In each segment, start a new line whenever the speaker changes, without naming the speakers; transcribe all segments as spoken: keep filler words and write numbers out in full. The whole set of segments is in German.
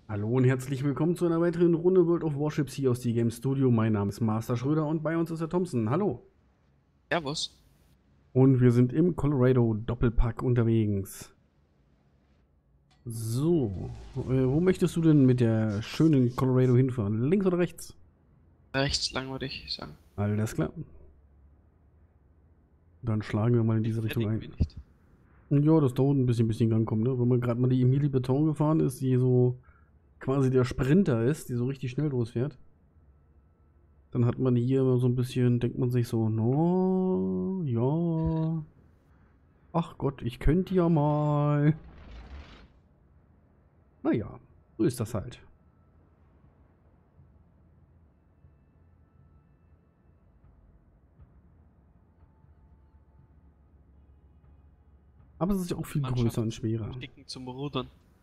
Hallo und herzlich willkommen zu einer weiteren Runde World of Warships hier aus die Game Studio. Mein Name ist Master Schröder und bei uns ist der Thompson. Hallo.
Servus.
Und wir sind im Colorado Doppelpack unterwegs. So, äh, wo möchtest du denn mit der schönen Colorado hinfahren? Links oder rechts?
Rechts lang würde ich sagen.
Alles klar. Dann schlagen wir mal in diese Richtung ein.
Nicht.
Ja, das dauert ein bisschen, bis die in Gang kommen, ne? Wenn man gerade mal die Emily Beton gefahren ist, die so quasi der Sprinter ist, die so richtig schnell losfährt. Dann hat man hier immer so ein bisschen, denkt man sich so, no, ja. Ach Gott, ich könnte ja mal. Naja, so ist das halt. Aber es ist ja auch viel größer und schwerer.
Dicken zum Rudern.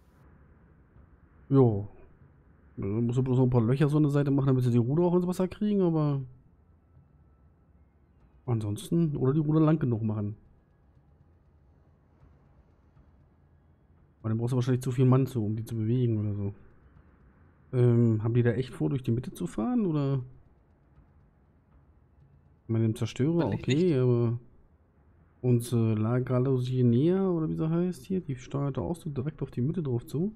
Jo. Da muss man bloß noch ein paar Löcher so an der Seite machen, damit sie die Ruder auch ins Wasser kriegen, aber ansonsten, oder die Ruder lang genug machen. Aber dann brauchst du wahrscheinlich zu viel Mann zu, um die zu bewegen oder so. Ähm, haben die da echt vor, durch die Mitte zu fahren, oder? Ich meine, dem Zerstörer, okay, nicht. Aber unsere La Galosienea, oder wie sie heißt hier, die steuert da auch so direkt auf die Mitte drauf zu.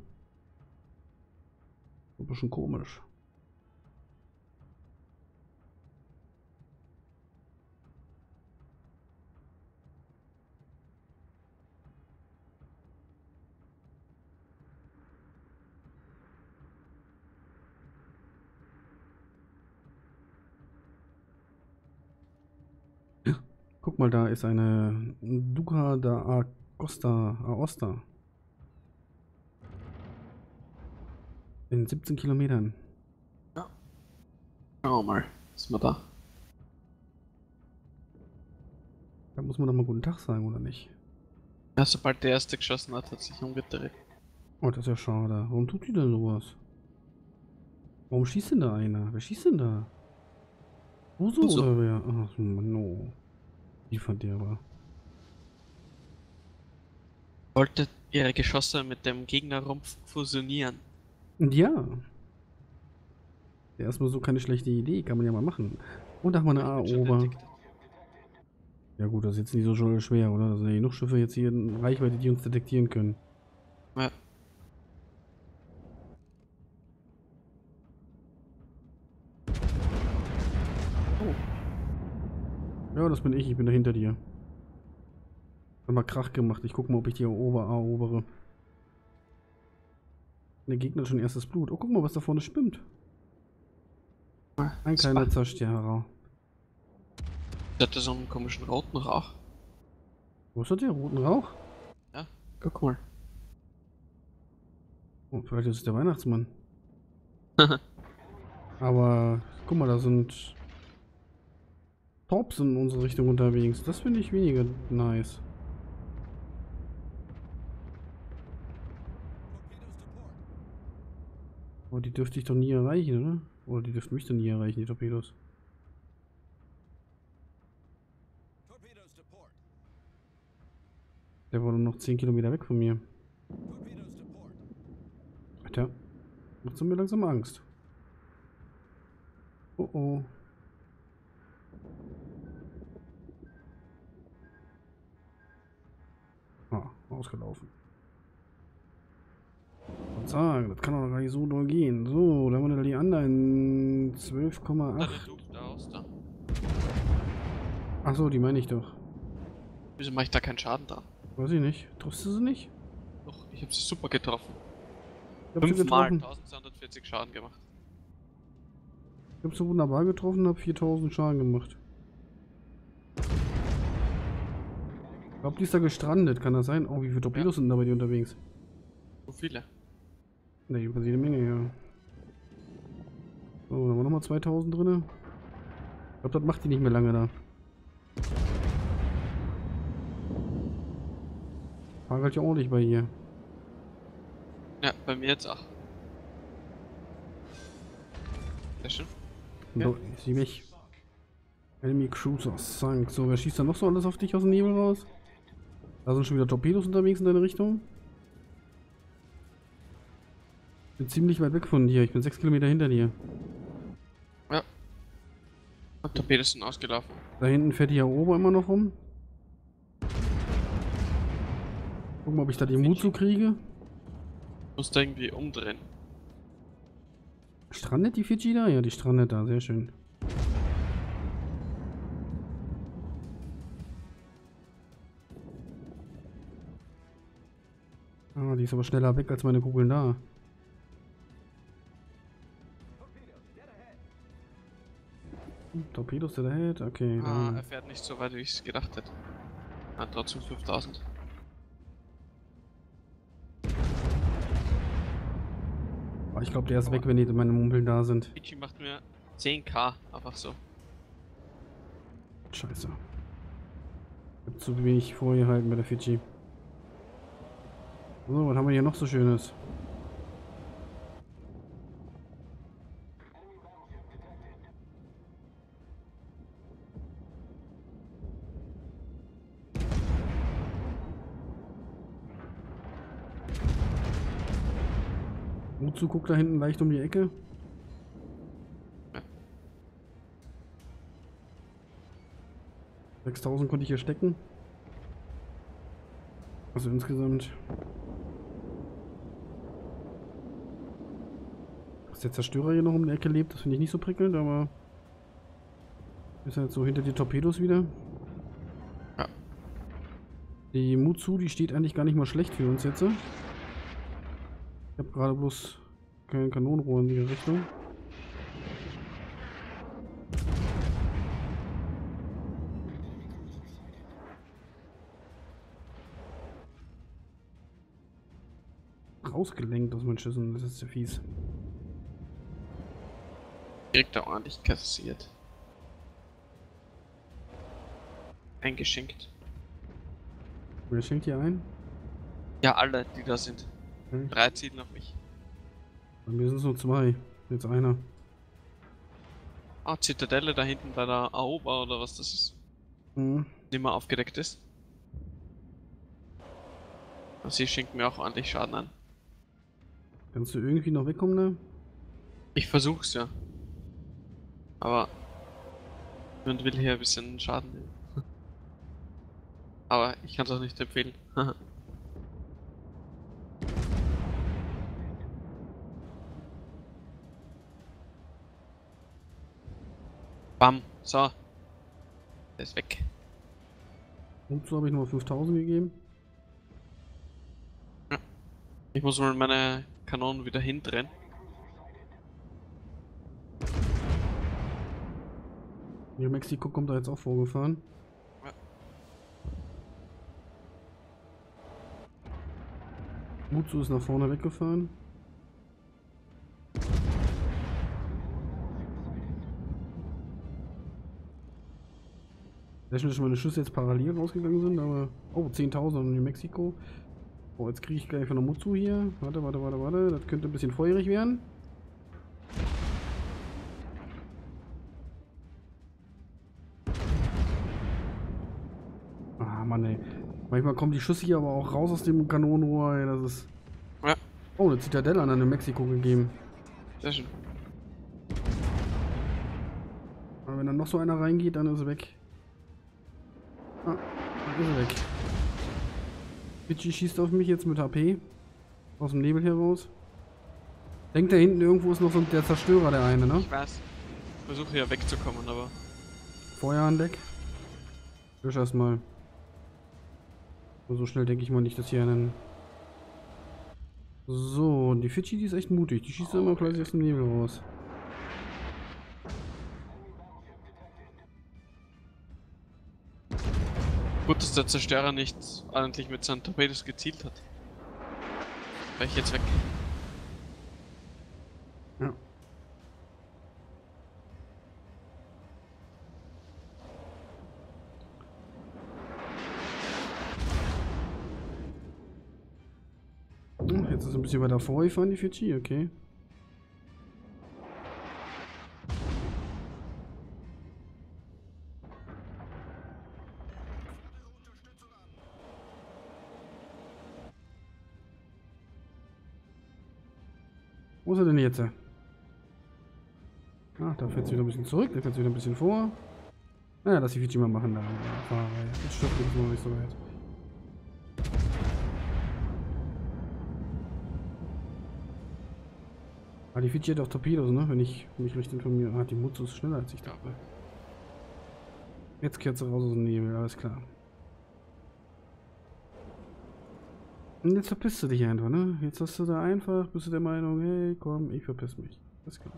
Ein bisschen komisch. Guck mal, da ist eine Duca da Acosta, Aosta. In siebzehn Kilometern.
Ja. Schauen wir mal, ist man da.
Da muss man doch mal guten Tag sagen, oder nicht?
Ja, sobald der erste geschossen hat, hat sich umgedreht.
Oh, das ist ja schade. Warum tut die denn sowas? Warum schießt denn da einer? Wer schießt denn da? Uso
Uso.
oder wer? Ach, Mann, no. Die fand der aber.
Wollte ihre Geschosse mit dem Gegnerrumpf fusionieren.
Ja. Erstmal so keine schlechte Idee, kann man ja mal machen. Und da haben wir eine A-Ober. Ja gut, das ist jetzt nicht so schwer, oder? Da sind ja genug Schiffe jetzt hier in Reichweite, die uns detektieren können.
Ja.
Oh. Ja, das bin ich, ich bin da hinter dir. Hab mal Krach gemacht, ich guck mal, ob ich die erober erobere. Der Gegner hat schon erstes Blut. Oh, guck mal, was da vorne schwimmt. Ein kleiner Zerstörer.
Der hatte so einen komischen roten Rauch.
Wo ist das der? Roten Rauch?
Ja, guck mal.
Oh, vielleicht ist es der Weihnachtsmann. Aber guck mal, da sind Torps in unsere Richtung unterwegs. Das finde ich weniger nice. Aber die dürfte ich doch nie erreichen, oder? Oder die dürften mich doch nie erreichen, die Torpedos. Der war nur noch zehn Kilometer weg von mir. Alter, macht mir langsam Angst. Oh oh. Ah, ausgelaufen. Und sagen, das kann doch gar nicht so doll gehen. So, da haben wir die anderen zwölf Komma acht. Achso, die meine ich doch.
Wieso mache ich da keinen Schaden dran?
Weiß ich nicht. Triffst du sie nicht?
Doch, ich habe sie super getroffen.
Ich hab sie
Fünfmal
getroffen.
eintausendzweihundertvierzig Schaden gemacht.
Ich hab sie wunderbar getroffen und hab viertausend Schaden gemacht. Ich glaube, die ist da gestrandet. Kann das sein? Oh, wie viele Torpedos ja. sind da bei dir unterwegs?
So viele.
Ne, jedenfalls jede Menge, ja. So, da haben wir nochmal zweitausend drin. Ich glaube, das macht die nicht mehr lange da. Hagelt ja ordentlich bei hier.
Ja, bei mir jetzt auch. Sehr schön.
Ja. Ich sehe mich. Enemy Cruiser sank. So, wer schießt da noch so alles auf dich aus dem Nebel raus? Da sind schon wieder Torpedos unterwegs in deine Richtung. bin ziemlich weit weg von dir. Ich bin sechs Kilometer hinter dir.
Ja. Und Torpedos sind ausgelaufen.
Da hinten fährt die Aoba immer noch rum. Gucken, ob ich da die Mutsu kriege.
Musst du irgendwie umdrehen.
Strandet die Fidschi da? Ja, die strandet da. Sehr schön. Ah, die ist aber schneller weg als meine Kugeln da. Torpedos der Head, okay.
Ah,
Da.
er fährt nicht so weit, wie ich es gedacht hätte. Hat trotzdem fünftausend.
Ah, ich glaube, der ist weg, wenn die meine Mumpeln da sind.
Fidschi macht mir zehn K, einfach so.
Scheiße. Ich hab zu wenig vorgehalten bei der Fidschi. So, was haben wir hier noch so Schönes? Mutsu guckt da hinten leicht um die Ecke. sechstausend konnte ich hier stecken. Also insgesamt. Dass der Zerstörer hier noch um die Ecke lebt, das finde ich nicht so prickelnd, aber ist halt so hinter die Torpedos wieder.
Ja.
Die Mutsu, die steht eigentlich gar nicht mal schlecht für uns jetzt. Ich habe gerade bloß kein Kanonenrohr in die Richtung. Rausgelenkt aus meinen Schüssen, das ist ja fies.
Direkt da ordentlich kassiert. Eingeschenkt.
Wer schenkt hier ein?
Ja, alle, die da sind.
Okay.
Drei zielen auf mich.
Bei mir sind es nur zwei. Jetzt einer.
Ah, Zitadelle da hinten bei der Aoba oder was das ist.
Mhm.
Nicht mehr aufgedeckt ist. Und sie schenkt mir auch ordentlich Schaden an.
Kannst du irgendwie noch wegkommen da?
Ich versuch's ja. Aber man will hier ein bisschen Schaden nehmen. Aber ich kann es auch nicht empfehlen. Bam, so. Der ist weg.
Und so habe ich nur fünftausend gegeben.
Ich muss mal meine Kanonen wieder hindrehen.
New Mexico kommt da jetzt auch vorgefahren.
Ja.
Mutsu ist nach vorne weggefahren. Sehr schön, dass meine Schüsse jetzt parallel rausgegangen sind, aber... Oh, zehntausend in New Mexico. Oh, jetzt kriege ich gleich von der Mutsu hier. Warte, warte, warte, warte. Das könnte ein bisschen feurig werden. Ah, Mann, ey. Manchmal kommen die Schüsse hier aber auch raus aus dem Kanonenrohr, ey. Das ist...
Ja.
Oh, eine Zitadelle an New Mexico gegeben.
Sehr schön.
Aber wenn dann noch so einer reingeht, dann ist er weg. Ah, dann ist er weg. Fidschi schießt auf mich jetzt mit H P. Aus dem Nebel heraus. Denkt da hinten irgendwo ist noch so der Zerstörer, der eine, ne?
Ich weiß. Ich versuche hier wegzukommen, aber...
Feuer an Deck. Lösch erstmal. So schnell denke ich mal nicht, dass hier einen... So, die Fidschi, die ist echt mutig. Die schießt oh, immer gleich aus dem Nebel raus.
Gut, dass der Zerstörer nicht ordentlich mit seinen Torpedos gezielt hat. War ich jetzt weg.
Ja. Oh, jetzt ist ein bisschen weiter vorgefahren, die Fidschi, okay. Wo ist er denn jetzt? Ah, da fährt sie wieder ein bisschen zurück, da fährt sie wieder ein bisschen vor. Naja, lass die Fidschi mal machen da. Jetzt stirbt es noch nicht so weit. Ah, die Fidschi hat auch Torpedos, ne? Wenn ich mich richtig informiere. Ah, die Mutsu ist schneller als ich dachte. Jetzt kehrt sie raus aus dem Nebel, alles klar. Und jetzt verpisst du dich einfach, ne? Jetzt hast du da einfach, bist du der Meinung, hey, komm, ich verpiss mich. Alles klar.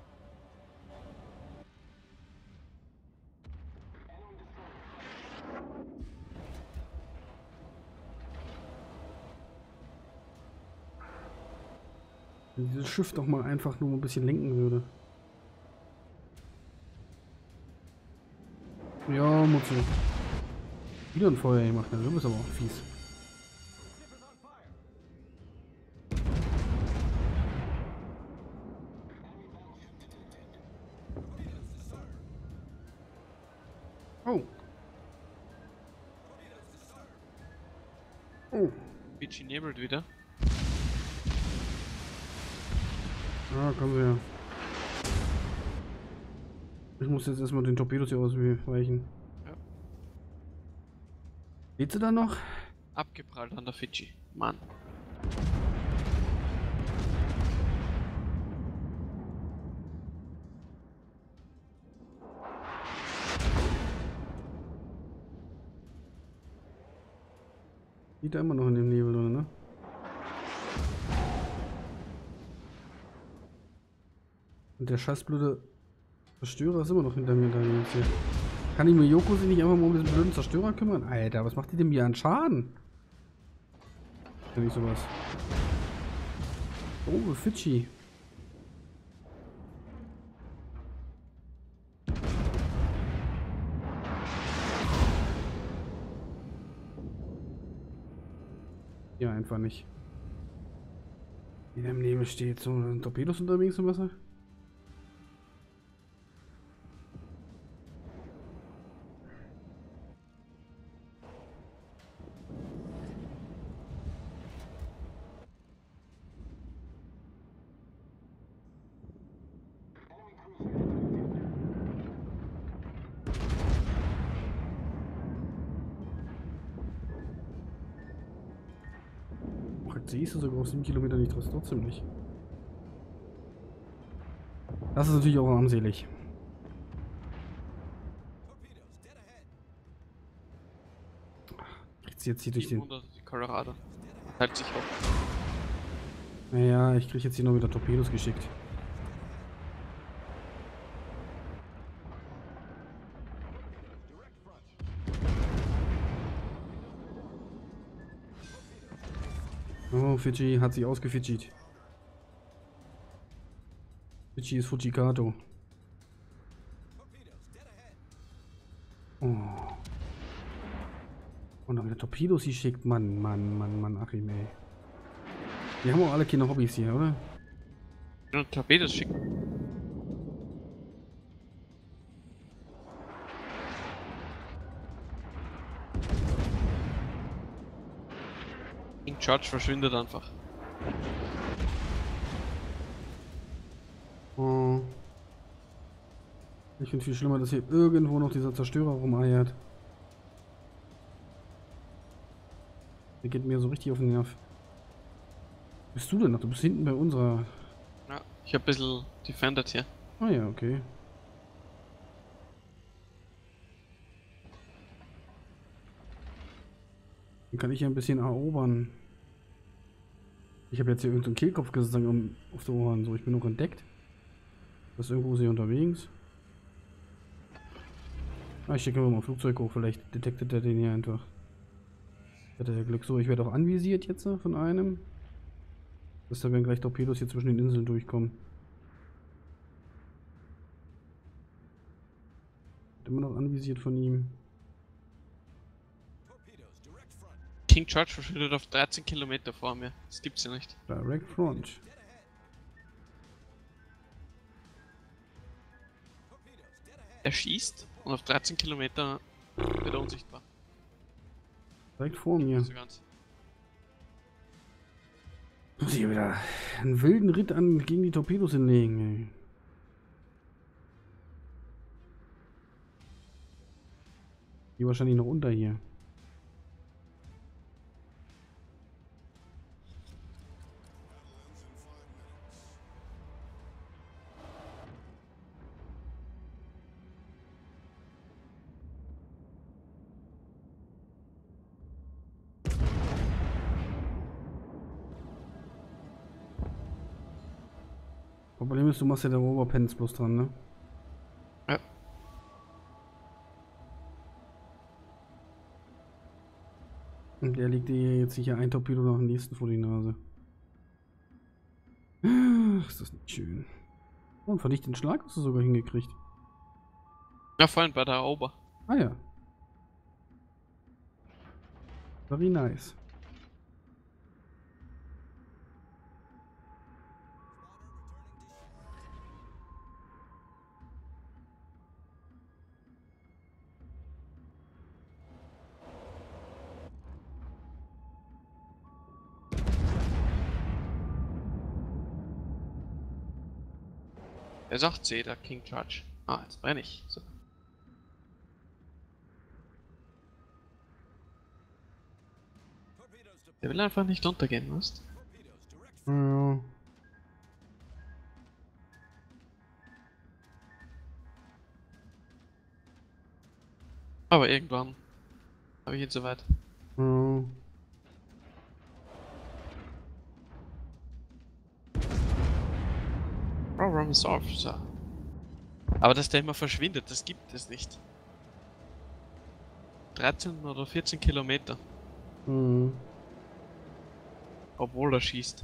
Wenn dieses Schiff doch mal einfach nur ein bisschen lenken würde. Ja, Mutsu. Wieder ein Feuer gemacht, ne? Du bist aber auch fies. Oh. Oh.
Fidschi nebelt wieder.
Ah, kommen wir ja. Ich muss jetzt erstmal den Torpedos hier ausweichen.
Ja.
Geht sie da noch?
Abgeprallt an der Fidschi. Mann.
Liegt da immer noch in dem Nebel, oder ne? Und der scheißblöde Zerstörer ist immer noch hinter mir da jetzt hier. Kann ich mir Yoko sich nicht einfach mal um diesen blöden Zerstörer kümmern? Alter, was macht die denn mir an Schaden? Ja, nicht sowas. Oh, Fidschi. Ja, einfach nicht. Wie der im Nebel steht. So, ein Torpedos unterwegs im Wasser? Siehst du sogar auf sieben Kilometer nicht, das trotzdem nicht. Das ist natürlich auch armselig. Kriegt sie jetzt hier durch den.
Die Colorado. Hält sich auf.
Naja, ich krieg jetzt hier noch wieder Torpedos geschickt. Oh, Fidschi hat sich ausgefidschit. Fidschi ist Fujikato. Oh. Und noch wieder Torpedos sie schickt. Mann, Mann, Mann, Mann, Achim, ey. Die haben auch alle keine Hobbys hier, oder?
Ja, Torpedos schicken. King George verschwindet einfach.
Oh. Ich finde viel schlimmer, dass hier irgendwo noch dieser Zerstörer rumeiert. Der geht mir so richtig auf den Nerv. Bist du denn noch? Du bist hinten bei unserer.
Ja, ich hab ein bisschen defended hier.
Ah ja, okay. Dann kann ich ja ein bisschen erobern. Ich habe jetzt hier irgendeinen Kehlkopf gesangen auf der Ohren. So, ich bin noch entdeckt. Das ist irgendwo hier unterwegs. Ah, ich schicke mal ein Flugzeug hoch. Vielleicht detektet er den hier einfach. Hat er Glück. So, ich werde auch anvisiert jetzt von einem. Dass da werden gleich Torpedos hier zwischen den Inseln durchkommen. Immer noch anvisiert von ihm.
King George verschwindet auf dreizehn Kilometer vor mir. Das gibt's ja nicht.
Direct Front.
Er schießt und auf dreizehn Kilometer wird er unsichtbar.
Direkt vor mir.
Also ganz.
Muss ich wieder einen wilden Ritt an gegen die Torpedos hinlegen, ey. Die wahrscheinlich noch unter hier. Problem ist, du machst ja der Oberpens bloß dran, ne?
Ja.
Und der legt dir jetzt sicher ein Torpedo nach dem nächsten vor die Nase. Ach, ist das nicht schön. Oh, und verdichten Schlag hast du sogar hingekriegt.
Ja, vorhin bei der Ober.
Ah ja. Very nice.
Er sagt C, der King Charge. Ah, jetzt brenne ich. So. Der will einfach nicht untergehen, weißt du?
Ja.
Aber irgendwann habe ich ihn soweit.
Ja.
Problem solved. So. Aber dass der immer verschwindet, das gibt es nicht. dreizehn oder vierzehn Kilometer.
Mhm.
Obwohl er schießt.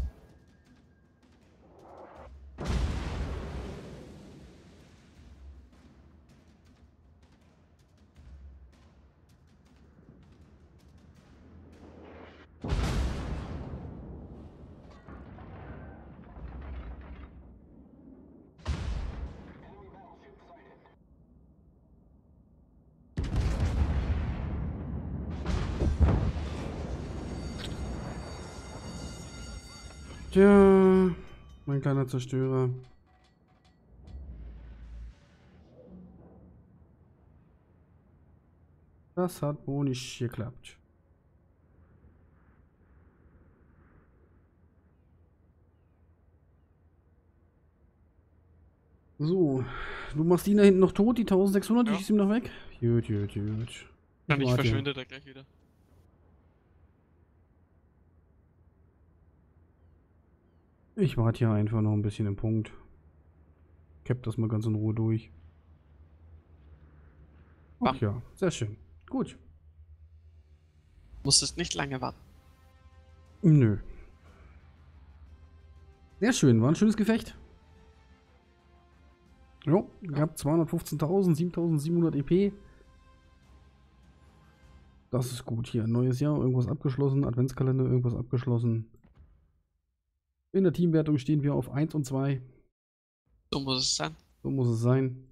Tja, mein kleiner Zerstörer. Das hat wohl nicht geklappt. So, du machst ihn da hinten noch tot, die eintausendsechshundert,
Ja.
ich schieße ihm noch weg. Jut, jut, jut.
Dann ich
warte.
verschwinde da gleich wieder.
Ich warte hier einfach noch ein bisschen im Punkt. Cap das mal ganz in Ruhe durch. Ach
Bam.
ja, sehr schön. Gut.
Musstest nicht lange warten.
Nö. Sehr schön, war ein schönes Gefecht. Jo, gehabt zweihundertfünfzehntausend, siebentausendsiebenhundert E P. Das ist gut hier. Neues Jahr, irgendwas abgeschlossen. Adventskalender, irgendwas abgeschlossen. In der Teamwertung stehen wir auf eins und zwei.
So muss es sein.
So muss es sein.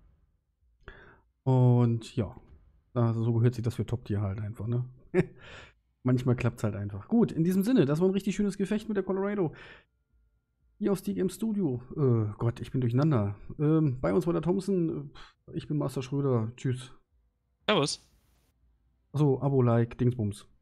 Und ja, also so gehört sich das für Top-Tier halt einfach, ne? Manchmal klappt es halt einfach. Gut, in diesem Sinne, das war ein richtig schönes Gefecht mit der Colorado. Hier aus Steak im Studio. Äh, Gott, ich bin durcheinander. Ähm, bei uns war der Thompson. Ich bin Master Schröder. Tschüss.
Servus.
Achso, Abo, Like, Dingsbums.